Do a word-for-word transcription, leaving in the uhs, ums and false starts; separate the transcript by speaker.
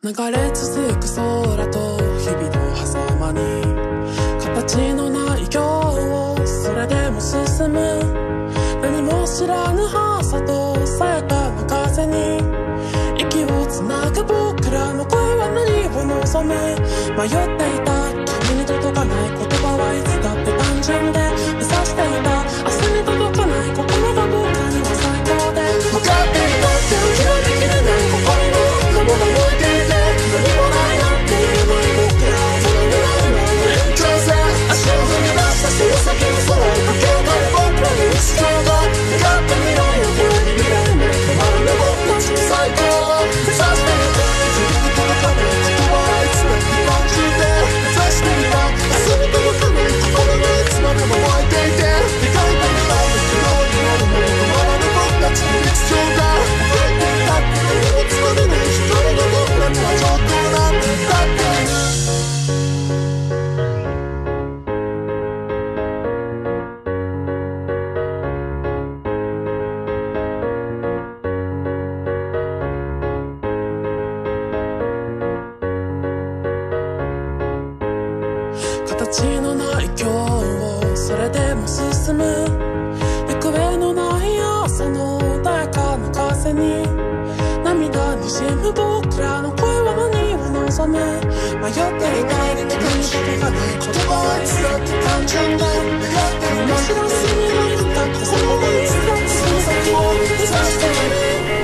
Speaker 1: 流れ続く空と日々の狭間に形のない今日をそれでも進む何も知らぬ速さとさやかな風に息をつなぐ僕らの声は何を望む迷っていた君に届かない言葉はいつだって単純で目指していた明日に届かない心が僕らには最高で向かっていた手を広げきれない心の雲が燃えていて何もないなんて言えない僕らは隣になる延長線足を踏み出したその先に空を駆け上がる僕らの日常が願った未来をこれに見れる止まらぬ僕たちの最高を目指していた自分に届かない言葉はいつだって感じて目指していた明日に届かない心がいつまでも湧いていて描いた未来の希望になるもの止まらぬ僕たちの日常が動いていたって何もつかめない一人の僕らには上等なんてだって形のない今日をそれでも進む行方のない朝の穏やかな風に涙にじむ僕らの声は何を望む迷っていた君に届かない言葉はいつだって単純で何も知らずに何だってそこでいつだってその先を目指している